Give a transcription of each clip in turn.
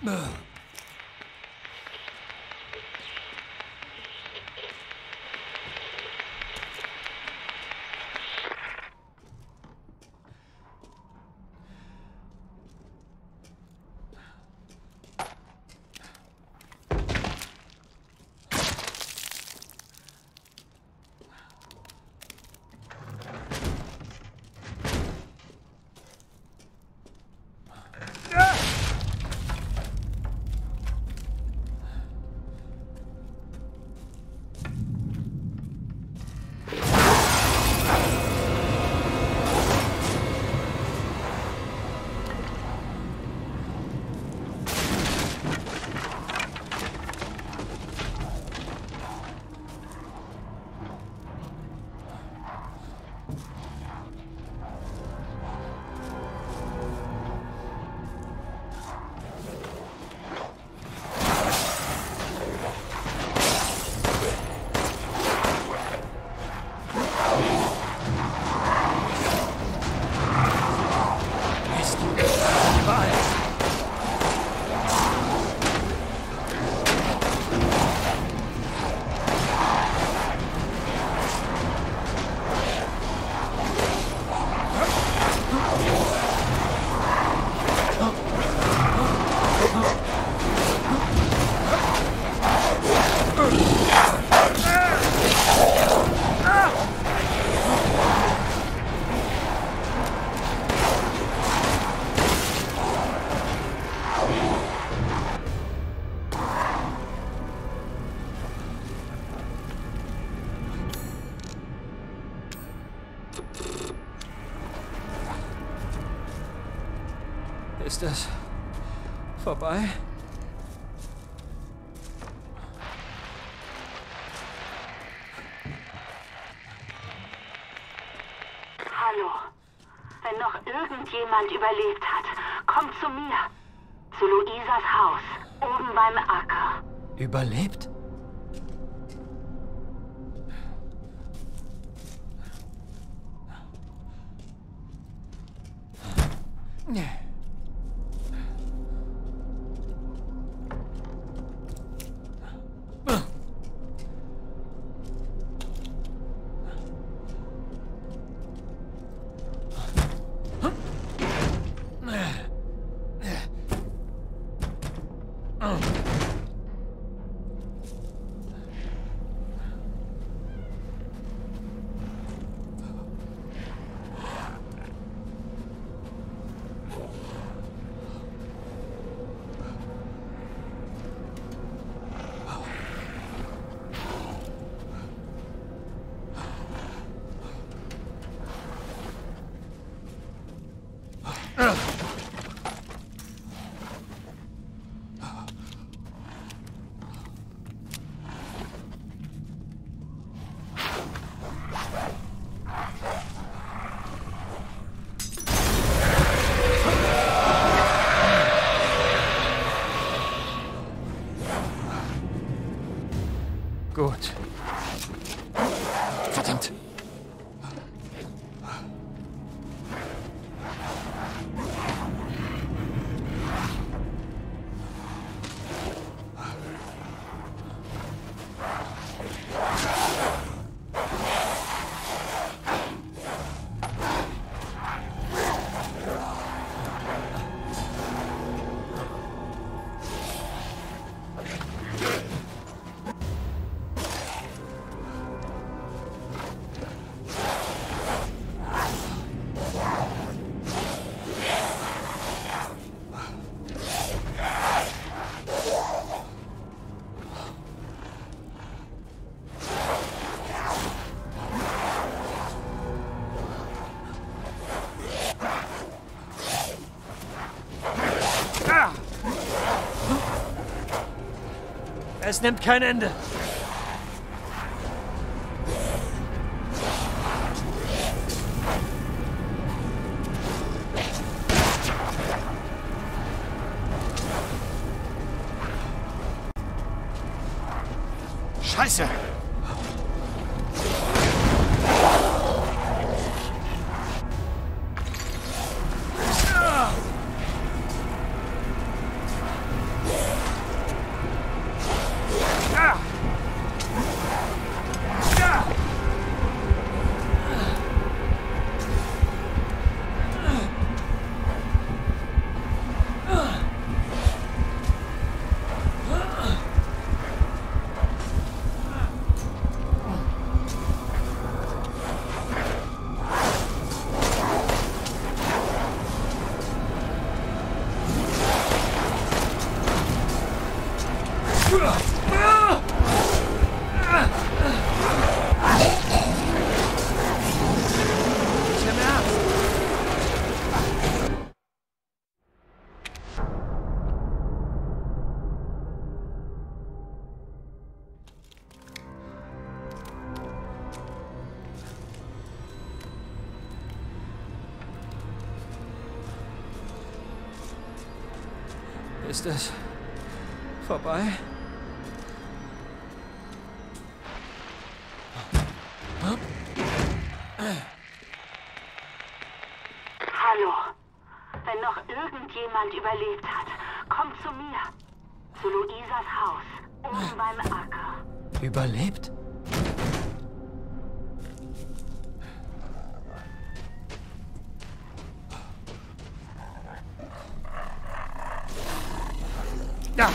Ist das vorbei? Hallo. Wenn noch irgendjemand überlebt hat, kommt zu mir. Zu Luisas Haus, oben beim Acker. Überlebt? Gut. Verdammt. Es nimmt kein Ende. Scheiße! Nicht im Ernst. Ist es vorbei? Hallo. Wenn noch irgendjemand überlebt hat, kommt zu mir. Zu Luisas Haus. Oben beim Acker. Überlebt? Ja.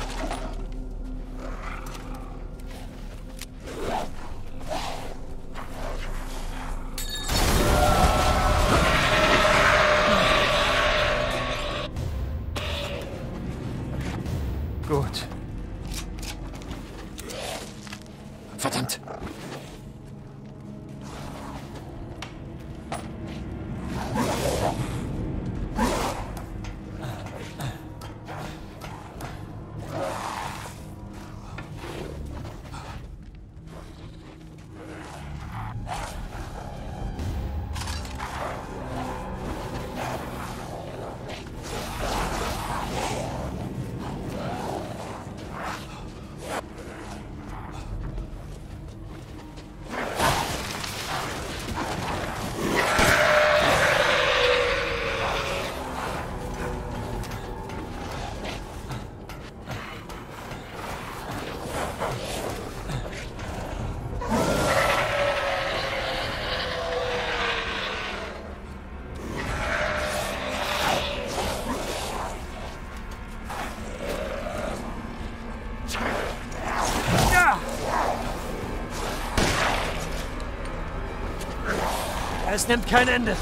Gut. Verdammt. Es nimmt kein Ende.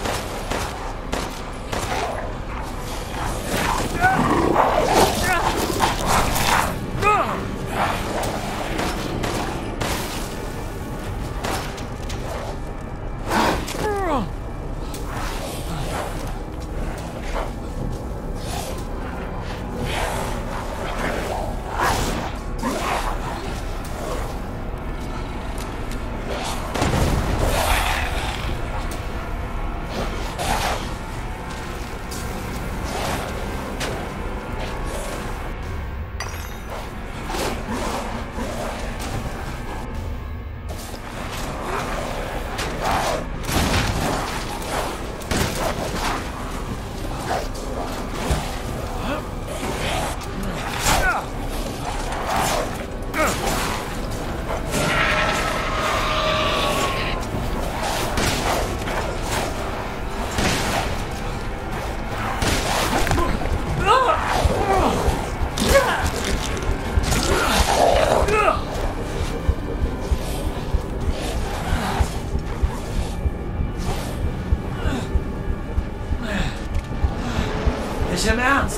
Nicht im Ernst?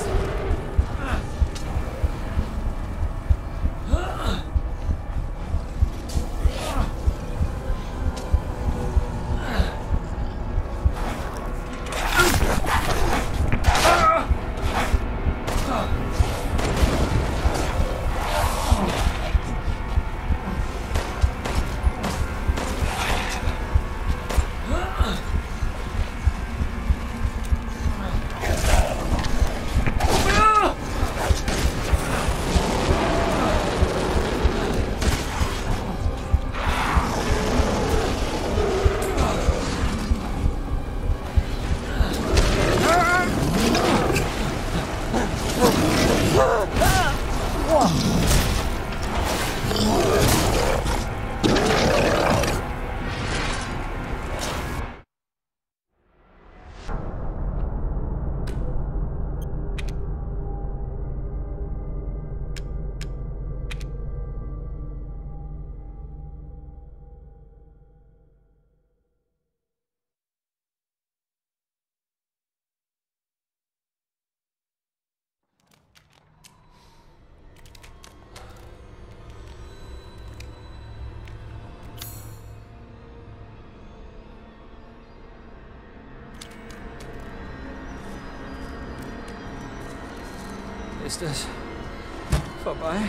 Ist es vorbei?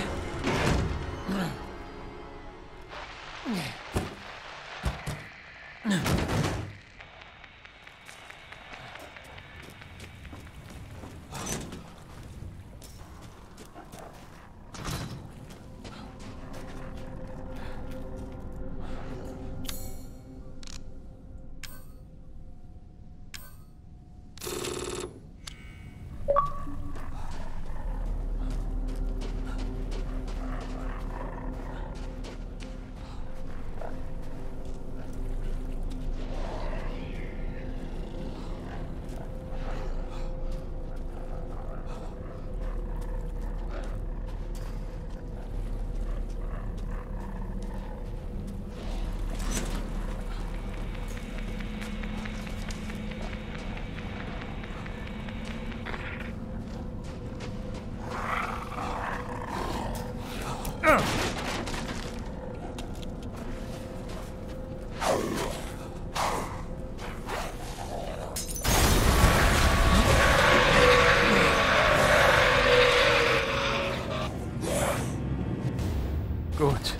Gut.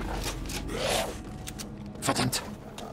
Verdammt.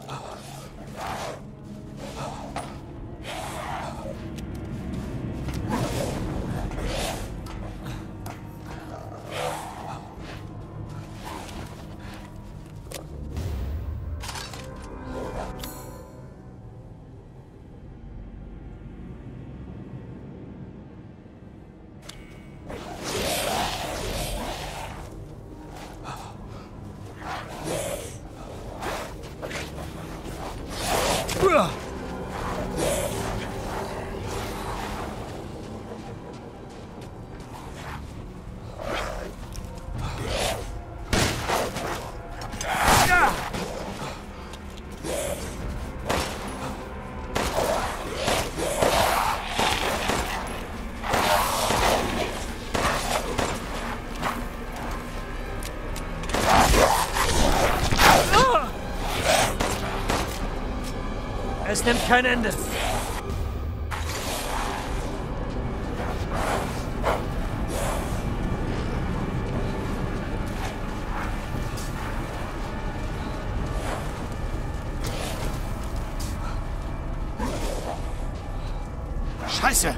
Es nimmt kein Ende. Scheiße!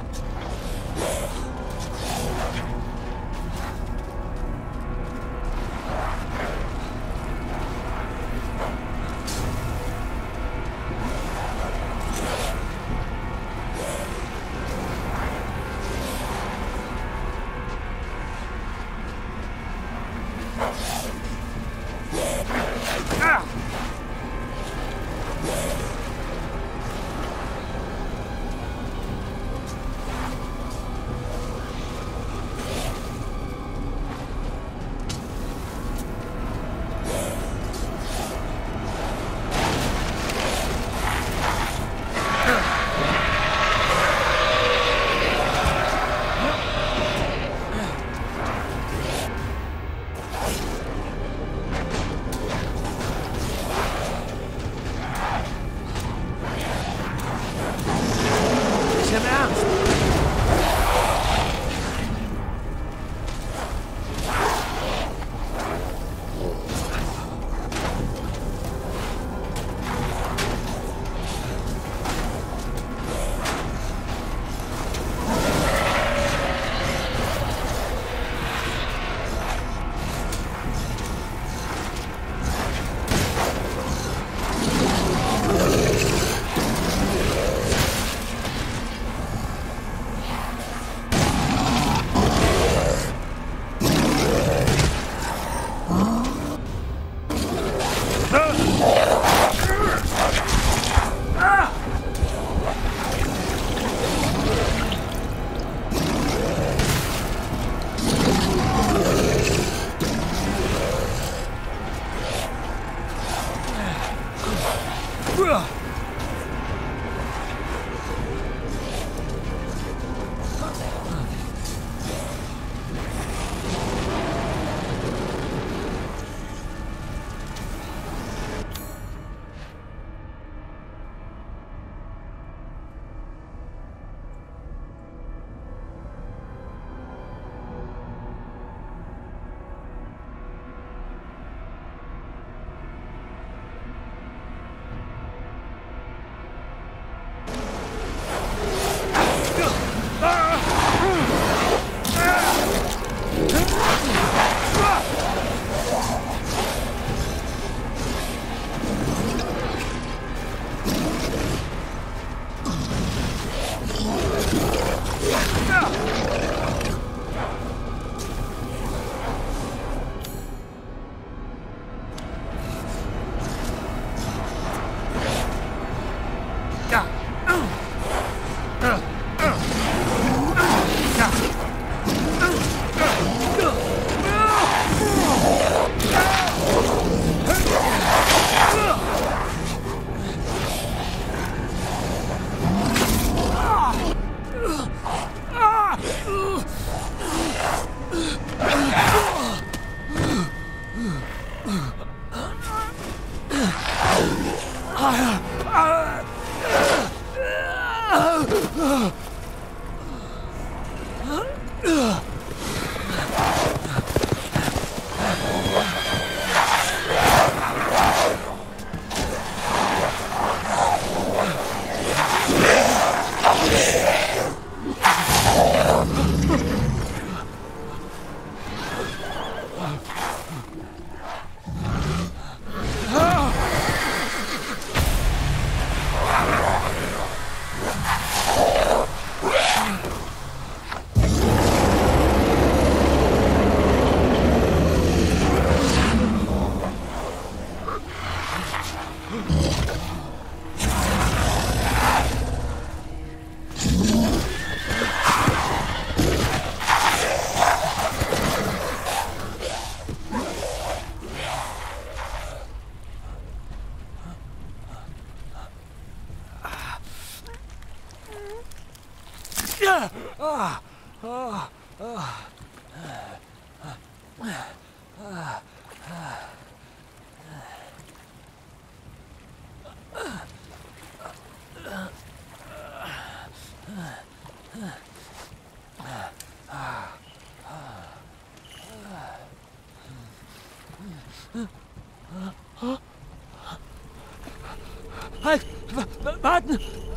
Halt! Warten!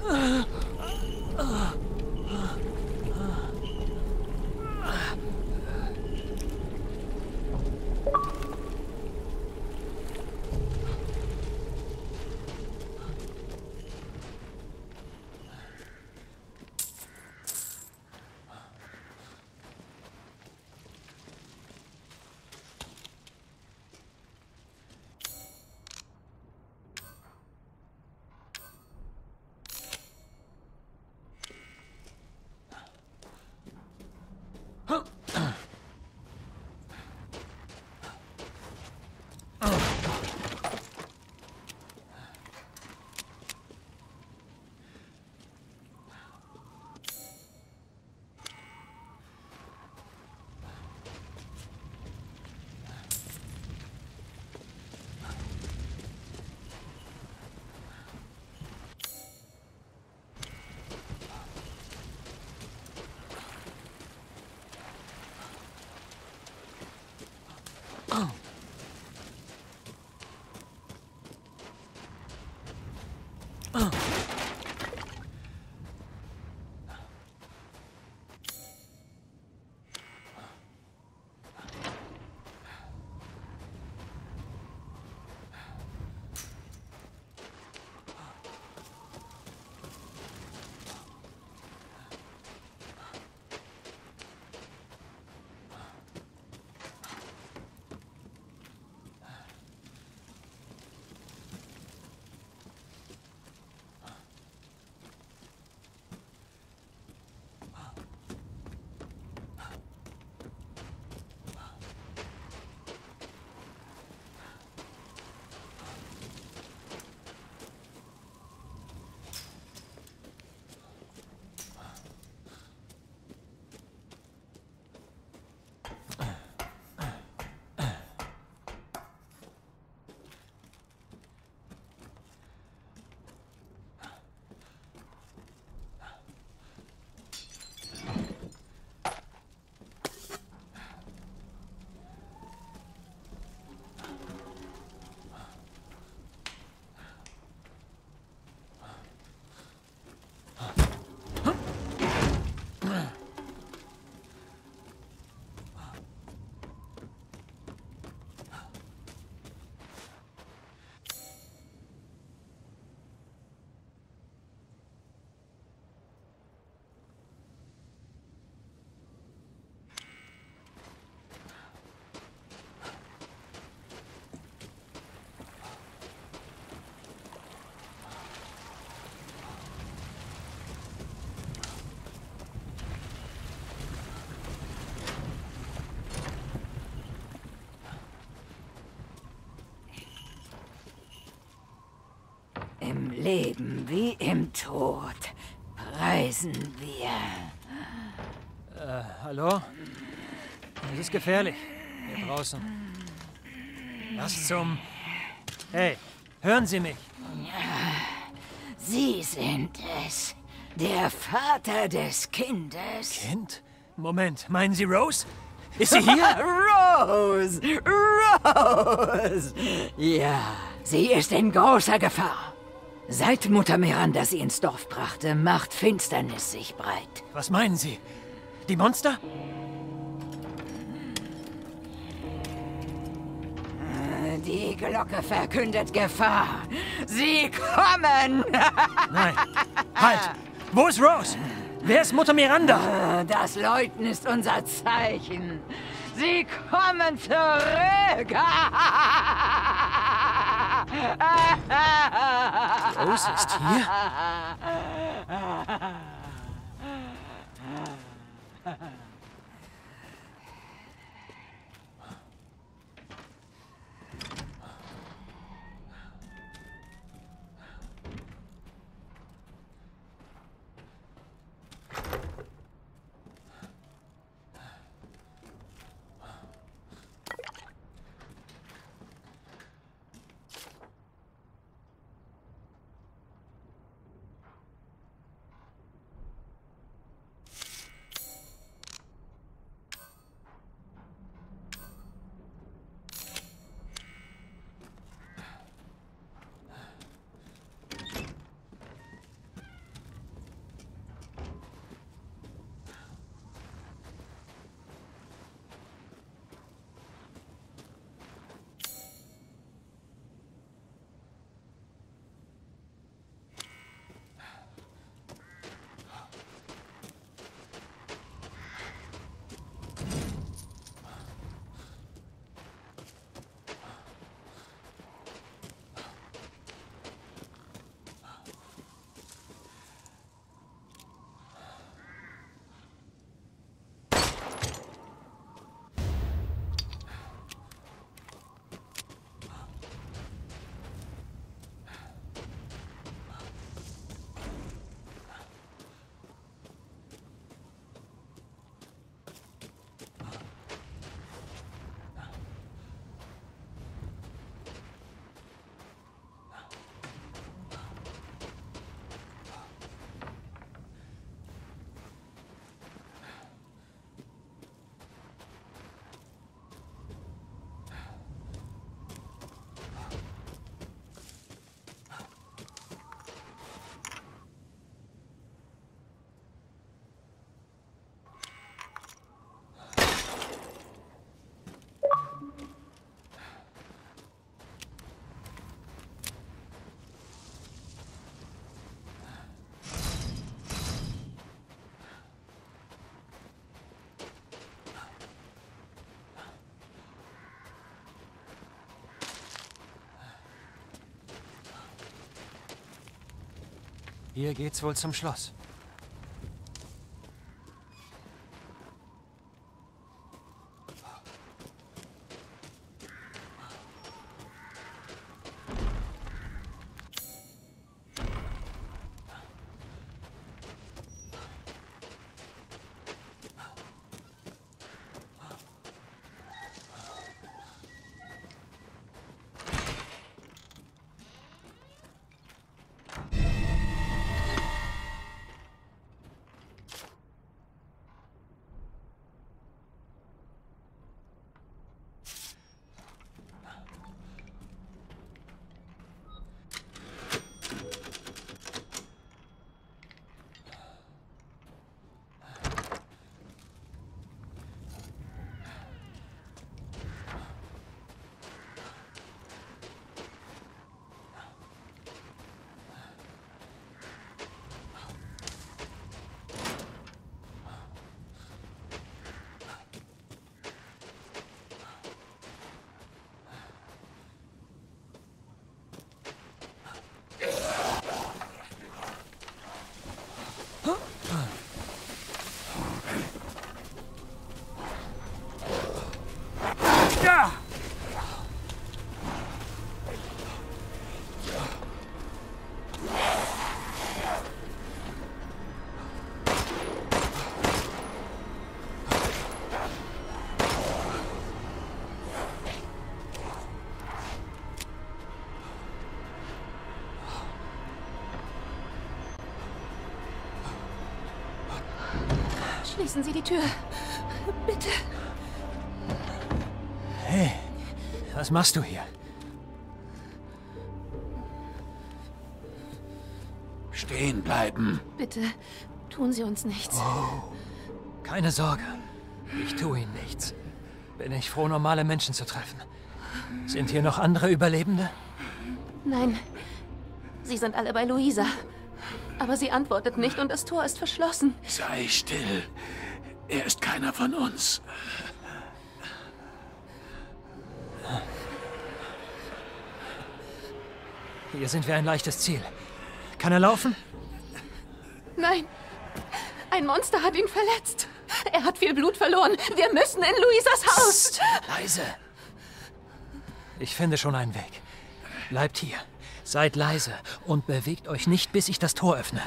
Im Leben wie im Tod preisen wir. Hallo? Es ist gefährlich. Hier draußen. Was zum... Hey, hören Sie mich. Sie sind es. Der Vater des Kindes. Kind? Moment, meinen Sie Rose? Ist sie hier? Rose! Rose! Ja, sie ist in großer Gefahr. Seit Mutter Miranda sie ins Dorf brachte, macht Finsternis sich breit. Was meinen Sie? Die Monster? Die Glocke verkündet Gefahr. Sie kommen! Nein. Halt! Wo ist Rose? Wer ist Mutter Miranda? Das Läuten ist unser Zeichen. Sie kommen zurück! Rose ist hier? Hier geht's wohl zum Schloss. Schließen Sie die Tür. Bitte. Hey, was machst du hier? Stehen bleiben. Bitte, tun Sie uns nichts. Keine Sorge. Ich tue ihnen nichts. Bin ich froh, normale Menschen zu treffen. Sind hier noch andere Überlebende? Nein, Sie sind alle bei Luisa. Aber sie antwortet nicht und das Tor ist verschlossen. Sei still. Er ist keiner von uns. Hier sind wir ein leichtes Ziel. Kann er laufen? Nein, ein Monster hat ihn verletzt. Er hat viel Blut verloren. Wir müssen in Luisas Haus. Psst, leise. Ich finde schon einen Weg. Bleibt hier. Seid leise und bewegt euch nicht, bis ich das Tor öffne.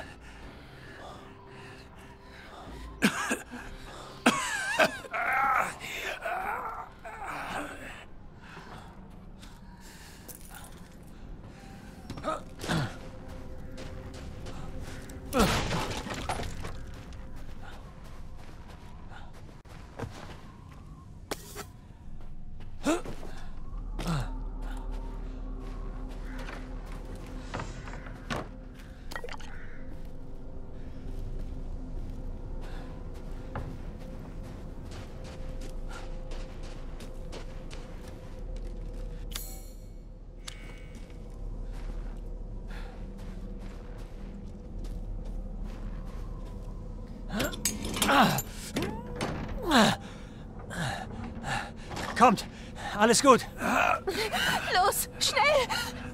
Kommt, alles gut. Los, schnell!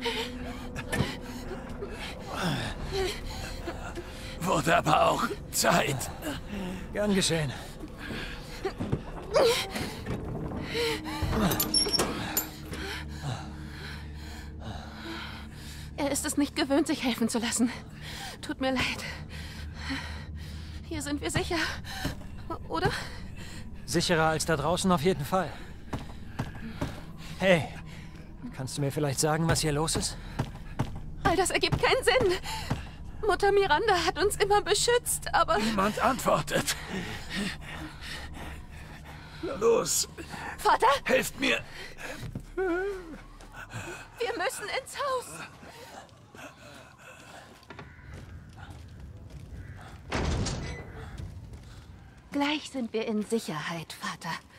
Wurde aber auch Zeit. Gern geschehen. Er ist es nicht gewöhnt, sich helfen zu lassen. Tut mir leid. Hier sind wir sicher. Oder? Sicherer als da draußen auf jeden Fall. Hey, kannst du mir vielleicht sagen, was hier los ist? All das ergibt keinen Sinn. Mutter Miranda hat uns immer beschützt, aber... Niemand antwortet. Na los, Vater, helft mir. wir müssen ins Haus. Gleich sind wir in Sicherheit, Vater.